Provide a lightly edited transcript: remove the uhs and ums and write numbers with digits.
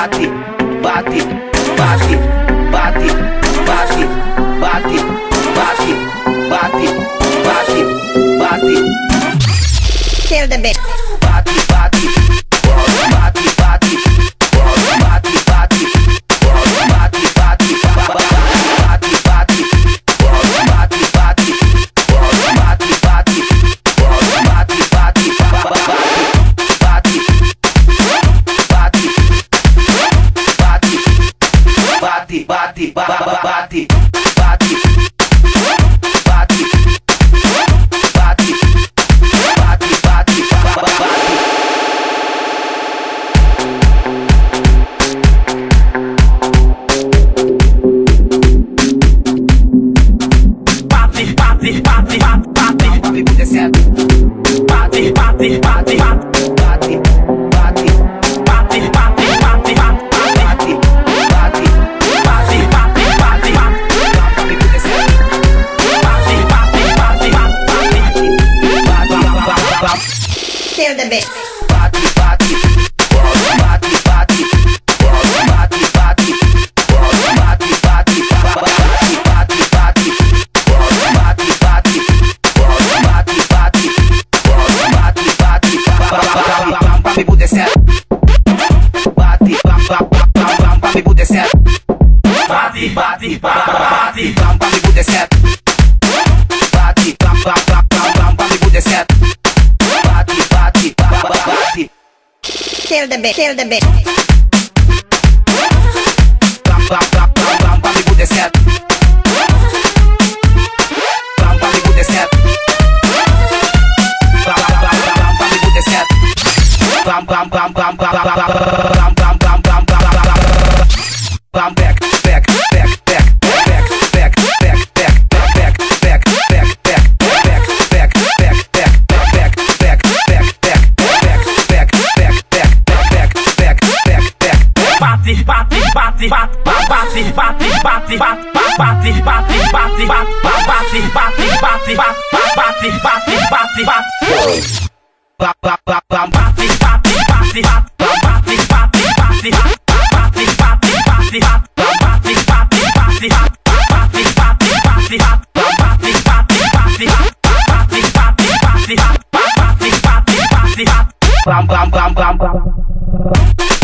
bate, bate, bate, bate, bate, bate, bate, bate, bate, bate. Kill the bitch. Bate, bate, bate, bate, bate, bate, bate, bate, bate, bate, bate, bate, bate, Kill the bitch. Kill the bitch. Kill the bitch. Bam bam bam bam bam.